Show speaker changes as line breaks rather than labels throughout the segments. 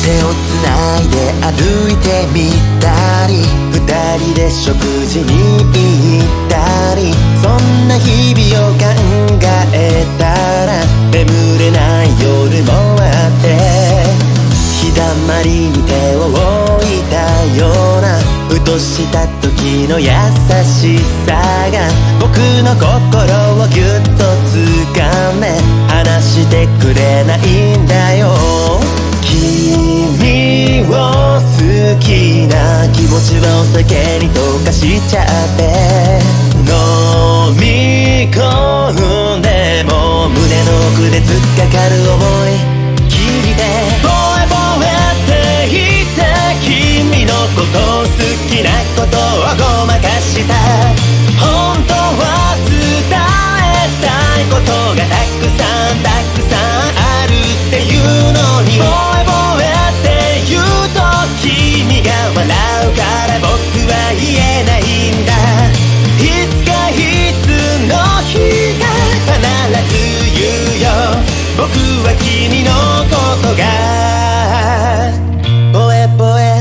手をつないで歩いてみたり、二人で食事に行ったり、そんな日々を考えたら眠れない夜もあって、日だまりに手を置いたようなふとした時の優しさが僕の心をぎゅっと掴め、離してくれないんだよ。君を好きな気持ちはお酒に溶かしちゃって、飲み込んでも胸の奥で突っかかる想い、君でボエボエって言って君のこと好きなことをごまかした。本当は伝えたいことがたくさんあるっていうのに、ボエボエって言うと君が笑うから僕は言えないんだ。いつかいつの日が必ず言うよ、僕は君のことがボエボエ。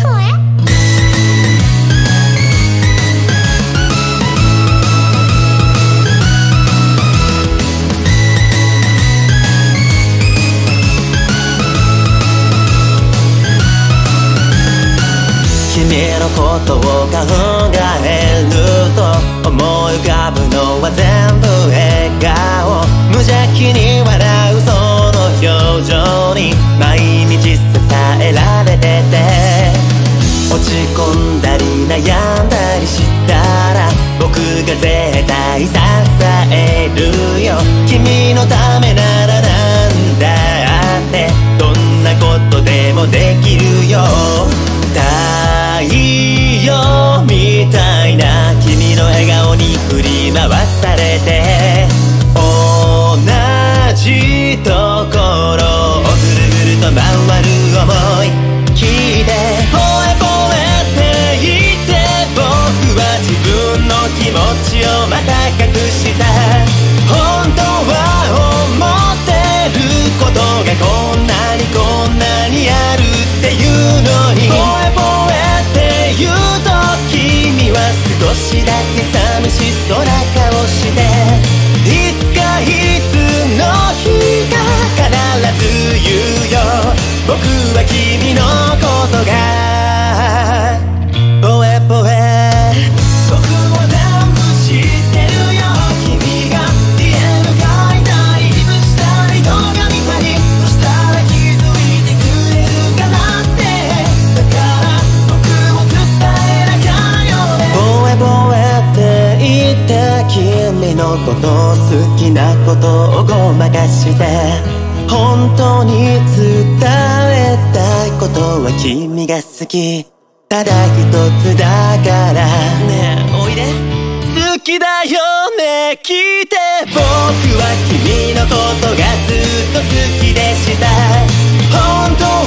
君のことを考えると思い浮かぶのは全部笑顔、無邪気に笑うその表情に毎日支えられてて、落ち込んだり悩んだりしたら僕が絶対支えるよ。君のためならなんだってどんなことでもできるよ。太陽みたいな君の笑顔に振り回されて、同じところをぐるぐると回る想い、聞いてボエボエって言って僕は自分の気持ちをまた隠した。本当は思ってることがこんなにあるっていうのに、ボエボエって言うと君は少しだけ寂しそうな顔して、いつかいつの日が必ず言うよ、僕は君のことがボエボエ。僕は全部知ってるよ、君が DM 書いたりリプしたり動画見たり、そしたら気づいてくれるかなって、だから僕も伝えなきゃよね。ボエボエって言って君のこと好きなことをごまかして、本当に伝えたいことは君が好き、ただ一つだからねえおいで。好きだよね聞いて、僕は君のことがずっと好きでした。本当